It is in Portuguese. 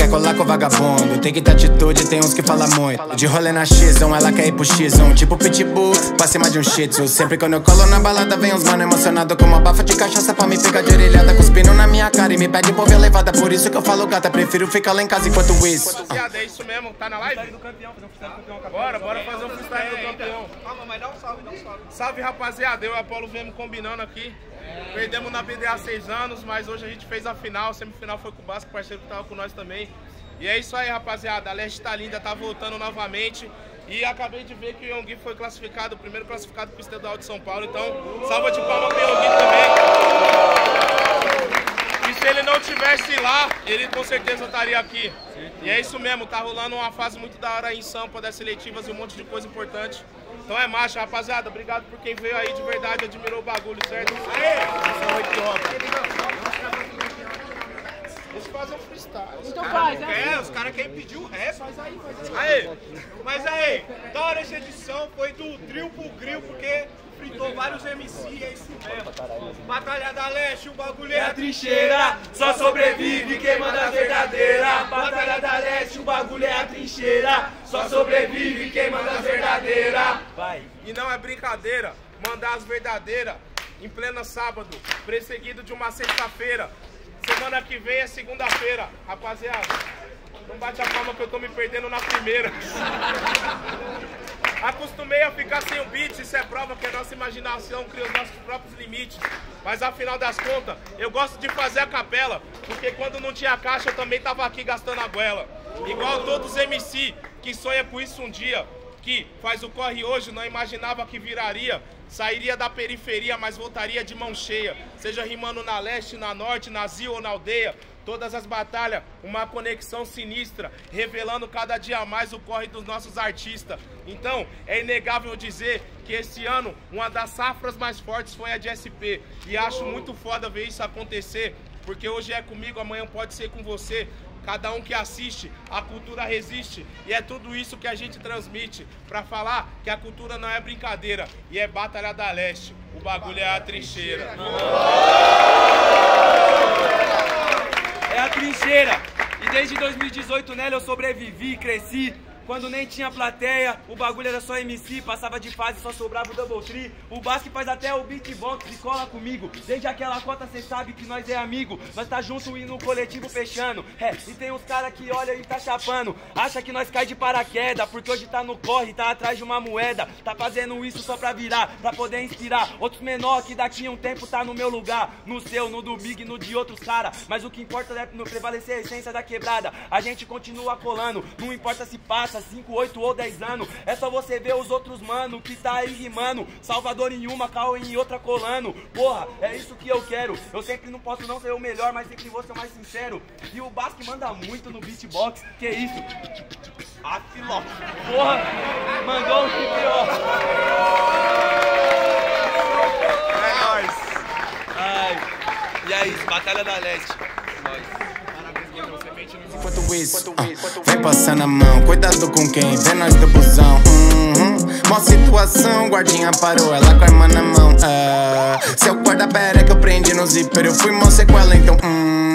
colar com vagabundo. Tem que ter atitude, tem uns que falam muito. De rolê na X1, ela quer ir pro X1. Tipo pitbull, pra cima de um shih tzu. Sempre quando eu colo na balada, vem uns mano emocionado com uma bafa de cachaça pra me pegar de orelhada, cuspindo na minha cara e me pede por ver levada. Por isso que eu falo, gata, prefiro ficar lá em casa enquanto isso. É isso mesmo, tá na live? Do campeão, fazer um freestyle do campeão. Bora fazer um freestyle do campeão. Calma, mas dá um salve, Salve, rapaziada, eu e o Apolo viemos combinando aqui. Perdemos na BD há 6 anos, mas hoje a gente fez a final. Semifinal foi com o Basco, parceiro que tava com nós também. E é isso aí, rapaziada. A Leste tá linda, tá voltando novamente. E acabei de ver que o Yongui foi classificado, o primeiro classificado pro Estadual de São Paulo. Então, salva de palma pro Yongui também. E se ele não tivesse lá, ele com certeza estaria aqui. E é isso mesmo, tá rolando uma fase muito da hora aí em Sampa, das seletivas e um monte de coisa importante. Então é marcha, rapaziada. Obrigado por quem veio aí de verdade, admirou o bagulho, certo? Deixa eu fazer um freestyle. Então faz, né? Os caras querem pedir o rap. Faz aí. Aí. Mas aí, da hora essa edição foi do drill pro grill, porque fritou vários MC, é isso mesmo. Batalha da Leste, o bagulho é a trincheira, só sobrevive quem manda a verdadeira. Batalha da Leste, o bagulho é a trincheira, só sobrevive quem manda a verdadeira. Vai. E não é brincadeira, mandar as verdadeiras em pleno sábado, perseguido de uma sexta-feira. Semana que vem é segunda-feira, rapaziada. Não bate a palma que eu tô me perdendo na primeira. Acostumei a ficar sem o beat, isso é prova que a nossa imaginação cria os nossos próprios limites. Mas afinal das contas, eu gosto de fazer a capela, porque quando não tinha caixa eu também tava aqui gastando a goela. Igual todos os MC que sonham com isso um dia, que faz o corre hoje, não imaginava que viraria. Sairia da periferia, mas voltaria de mão cheia. Seja rimando na leste, na norte, na zil ou na aldeia. Todas as batalhas, uma conexão sinistra, revelando cada dia mais o corre dos nossos artistas. Então, é inegável dizer que esse ano, uma das safras mais fortes foi a de SP. E acho muito foda ver isso acontecer, porque hoje é comigo, amanhã pode ser com você. Cada um que assiste, a cultura resiste. E é tudo isso que a gente transmite pra falar que a cultura não é brincadeira. E é Batalha da Leste. O bagulho é a trincheira. É a trincheira. E desde 2018 nela eu sobrevivi, cresci. Quando nem tinha plateia, o bagulho era só MC, passava de fase, só sobrava o Double Tree. O Basque faz até o beatbox e cola comigo. Desde aquela cota cê sabe que nós é amigo. Nós tá junto e no coletivo fechando. E tem uns cara que olha e tá chapando. Acha que nós cai de paraquedas, porque hoje tá no corre, tá atrás de uma moeda. Tá fazendo isso só pra virar, pra poder inspirar outros menor que daqui a um tempo tá no meu lugar. No seu, no do Big, no de outros cara. Mas o que importa é prevalecer a essência da quebrada. A gente continua colando, não importa se passa 5, 8 ou 10 anos. É só você ver os outros mano que tá aí rimando. Salvador em uma, Cal em outra colando. Porra, é isso que eu quero. Eu sempre não posso não ser o melhor, mas sempre vou ser o mais sincero. E o Basque manda muito no beatbox. Que isso? Afiló. Porra, mandou um pior. É nóis. Ai. E é isso, Batalha da Leste. Enquanto isso, vem passando a mão, cuidado com quem vê nós do busão. Mó situação, guardinha parou, ela com a arma na mão. Seu guarda-pé é que eu prendi no zíper, eu fui mó sequela, então